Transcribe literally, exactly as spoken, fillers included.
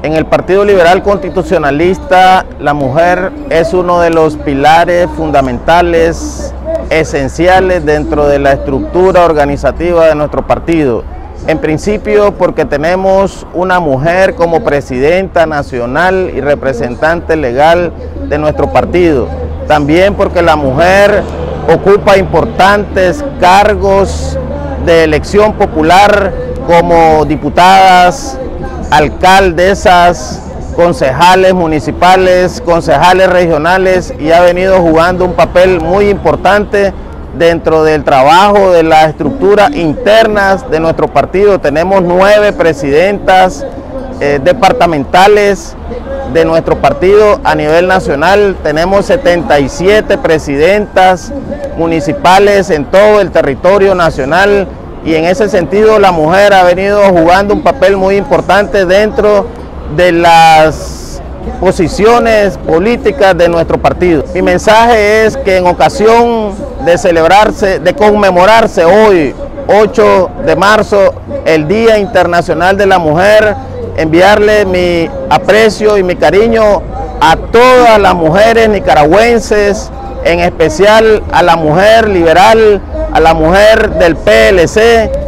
En el Partido Liberal Constitucionalista, la mujer es uno de los pilares fundamentales, esenciales dentro de la estructura organizativa de nuestro partido. En principio, porque tenemos una mujer como presidenta nacional y representante legal de nuestro partido. También porque la mujer ocupa importantes cargos de elección popular como diputadas, alcaldesas, concejales municipales, concejales regionales, y ha venido jugando un papel muy importante dentro del trabajo de las estructuras internas de nuestro partido. Tenemos nueve presidentas eh, departamentales de nuestro partido a nivel nacional, tenemos setenta y siete presidentas municipales en todo el territorio nacional, y en ese sentido la mujer ha venido jugando un papel muy importante dentro de las posiciones políticas de nuestro partido. Mi mensaje es que en ocasión de celebrarse, de conmemorarse hoy, ocho de marzo, el Día Internacional de la Mujer, enviarle mi aprecio y mi cariño a todas las mujeres nicaragüenses, en especial a la mujer liberal, a la mujer del P L C,